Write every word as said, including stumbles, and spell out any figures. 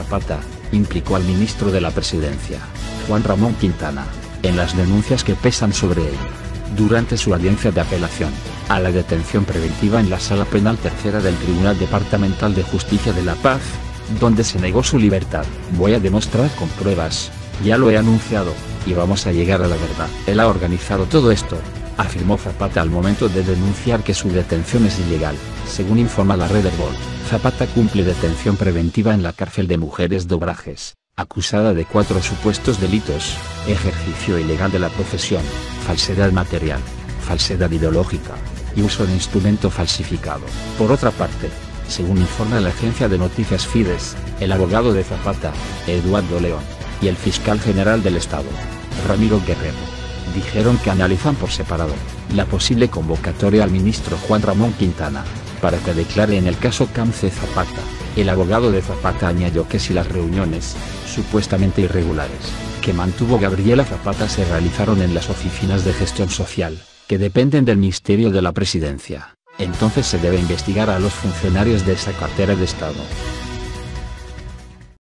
Zapata, implicó al ministro de la Presidencia, Juan Ramón Quintana, en las denuncias que pesan sobre él. Durante su audiencia de apelación a la detención preventiva en la Sala Penal Tercera del Tribunal Departamental de Justicia de La Paz, donde se negó su libertad: voy a demostrar con pruebas, ya lo he anunciado, y vamos a llegar a la verdad. Él ha organizado todo esto, afirmó Zapata al momento de denunciar que su detención es ilegal. Según informa la red Herbol, Zapata cumple detención preventiva en la cárcel de Mujeres de Obrajes, acusada de cuatro supuestos delitos: ejercicio ilegal de la profesión, falsedad material, falsedad ideológica, y uso de instrumento falsificado. Por otra parte, según informa la agencia de noticias Fides, el abogado de Zapata, Eduardo León, y el fiscal general del Estado, Ramiro Guerrero, dijeron que analizan por separado la posible convocatoria al ministro Juan Ramón Quintana, para que declare en el caso Camce Zapata. El abogado de Zapata añadió que si las reuniones, supuestamente irregulares, que mantuvo Gabriela Zapata se realizaron en las oficinas de gestión social, que dependen del Ministerio de la Presidencia, entonces se debe investigar a los funcionarios de esa cartera de Estado.